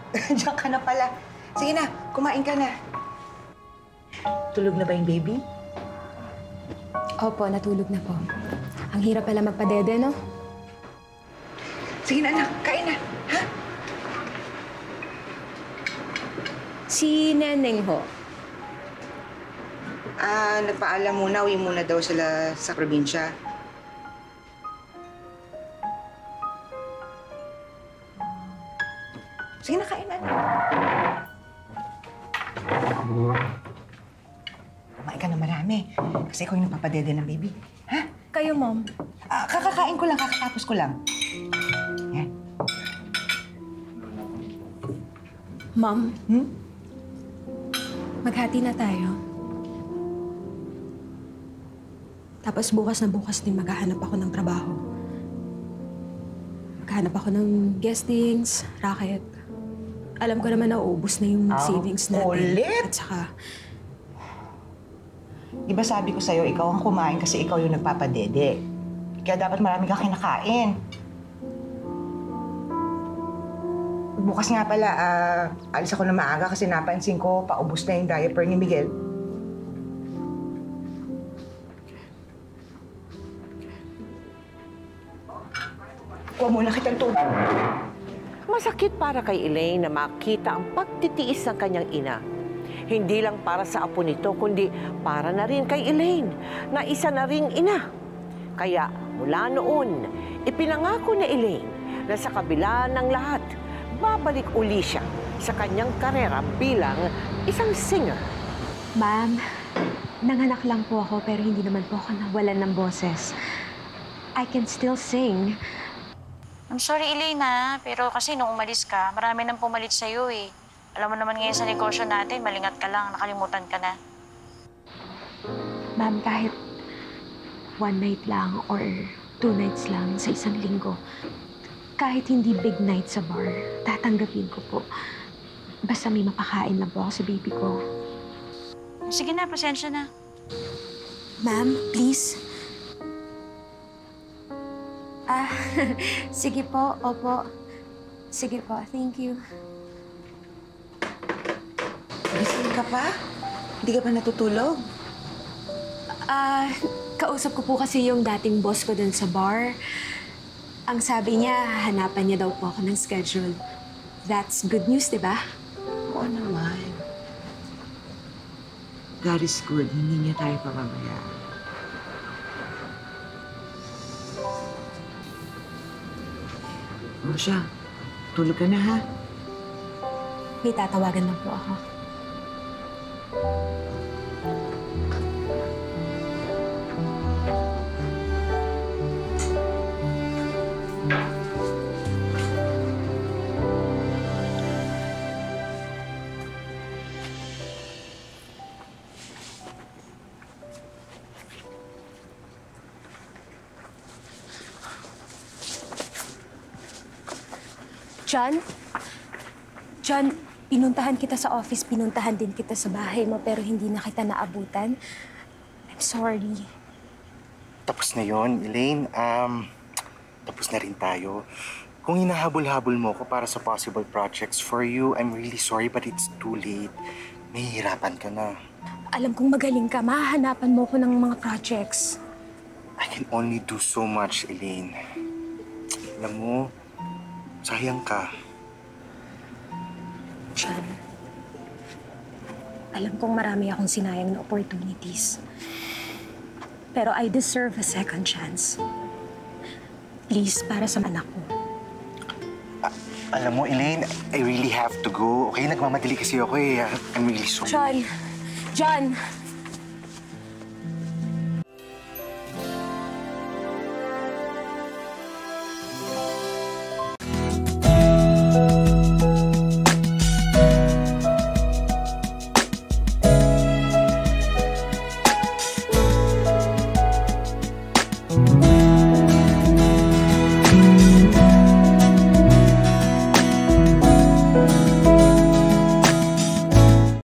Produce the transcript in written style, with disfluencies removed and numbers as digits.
Diyan ka na pala. Sige na, kumain ka na. Tulog na ba yung baby? Opo, natulog na po. Ang hirap pala magpadede, no? Sige na, anak. Kain na. Ha? Si Neneng ho. Nagpaalam muna. Uwi muna daw sila sa probinsya. Sige na, kain na. Kumain ka na marami. Kasi ikaw yung nagpapadede ng baby. Ha? Kayo, Mom. Kakakain ko lang, kakatapos ko lang. Yan. Mom? Maghati na tayo. Tapos bukas na bukas din maghahanap ako ng trabaho. Maghahanap ako ng guestings, raket. Alam ko naman na uubos na yung savings natin. Ulit? At saka... Di ba sabi ko sa'yo, ikaw ang kumain kasi ikaw yung nagpapadede. Kaya dapat marami kang kinakain. Bukas nga pala, alis ako na maaga kasi napansin ko, paubos na yung diaper ni Miguel. Kuha muna kitang tubig. Masakit para kay Elaine na makita ang pagtitiis ng kanyang ina. Hindi lang para sa apo nito, kundi para na rin kay Elaine, na isa na ring ina. Kaya mula noon, ipinangako ni Elaine na sa kabila ng lahat, babalik uli siya sa kanyang karera bilang isang singer. Ma'am, nanganak lang po ako pero hindi naman po ako nawalan ng boses. I can still sing. I'm sorry, Elaine, pero kasi nung umalis ka, marami nang pumalit sa'yo eh. Alam mo naman ngayon sa negosyo natin, malingat ka lang, nakalimutan ka na. Ma'am, kahit one night lang or 2 nights lang sa isang linggo, kahit hindi big night sa bar, tatanggapin ko po. Basta may mapakain lang po ako sa baby ko. Sige na, pasensya na. Ma'am, please. Sige po, opo. Sige po, thank you. Gising ka pa? Hindi ka pa natutulog? Kausap ko po kasi yung dating boss ko dun sa bar. Ang sabi niya, hanapan niya daw po ako ng schedule. That's good news, di ba? Oo naman. God is good. Hindi niya tayo pababayaan. O siya, tulog ka na ha? May tatawagan lang po ako. John, pinuntahan kita sa office, pinuntahan din kita sa bahay mo, pero hindi na kita naabutan. I'm sorry. Tapos na yon, Elaine. Tapos na rin tayo. Kung hinahabol-habol mo ko para sa possible projects for you, I'm really sorry but it's too late. Nahihirapan ka na. Alam kong magaling ka, mahahanapan mo ko ng mga projects. I can only do so much, Elaine. Alam mo, sayang ka. John, alam kong marami akong sinayang na opportunities. Pero I deserve a second chance. Please, para sa anak ko. Alam mo, Elaine, I really have to go. Okay, nagmamadali kasi ako eh. I'm really sorry. John!